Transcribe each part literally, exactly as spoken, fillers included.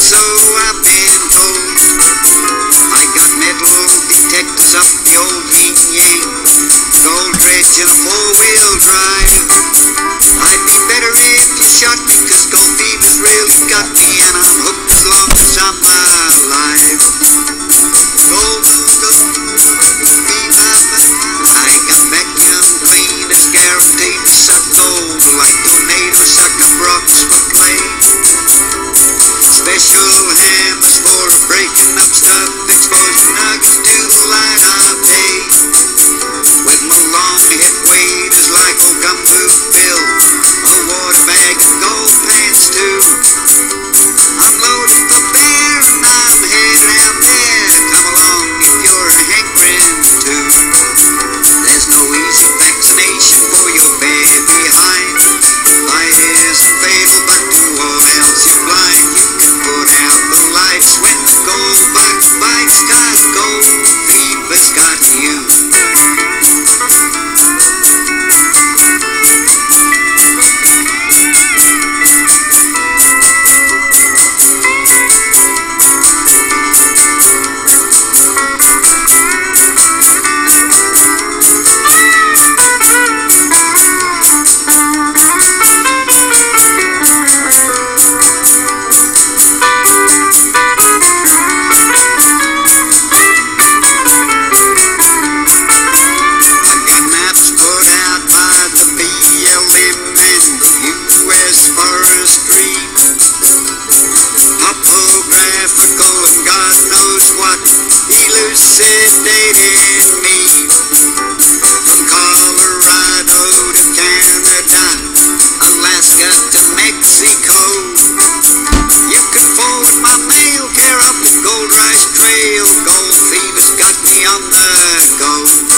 so I've been told. I got metal detectors up the old yin-yang, gold dredge and a four-wheel drive. I'd be better if you shot me, cause gold fever's really got me, and I'm hooked as long as I'm alive. Gold, gold, gold fever. I got vacuum cleaners guaranteed to suck gold like tornadoes suck up rocks for play. Special hammers for breaking up stuff, exposing nuggets to the light of day. With my long hip waders like old gumboot Bill, a water bag and gold pants too. I'm loaded for bear and I'm headed out there. Come along if you're hankering to. There's no easy vaccination for your bad behind. Bite isn't fatal, but to all else you're blind. You can put out the lights when the gold bug bites, cause gold fever's got you. Elucidating me from Colorado to Canada, Alaska to Mexico. You can forward my mail care up the Gold Rush Trail. Gold fever's got me on the go.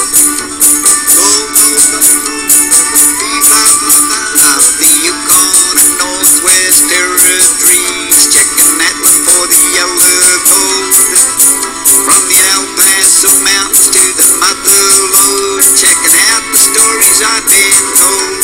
Gold, gold, gold fever out the Yukon and Northwest Territories, checking that one for the yellow gold. From the El Paso Mountains to the Mother Lode, checking out the stories I've been told.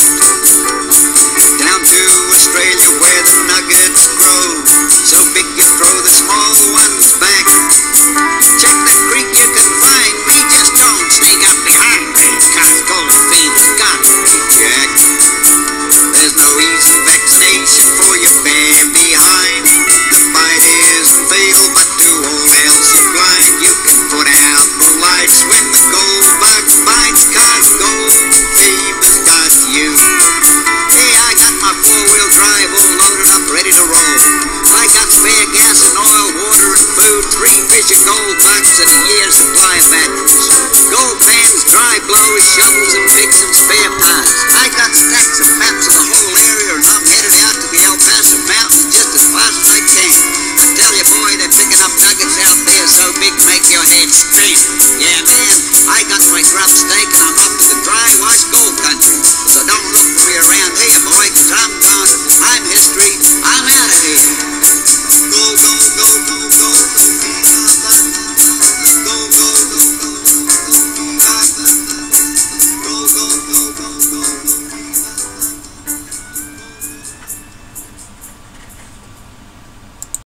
Down to Australia where the nuggets grow, so big you throw the small ones back. Check that creek you can find, we just don't sneak up behind me, cause gold fever's got me, Jack. There's no easy vaccination for your bear behind. The bite isn't fatal, but to all else you're blind. You can put out the lights when the gold bug bites, cause gold fever's got you. Hey, I got my four-wheel drive all loaded up, ready to roll. I got spare gas and oil, water and food, three fish and gold bugs and a year's supply of batteries. Gold pans, dry blows, shovels,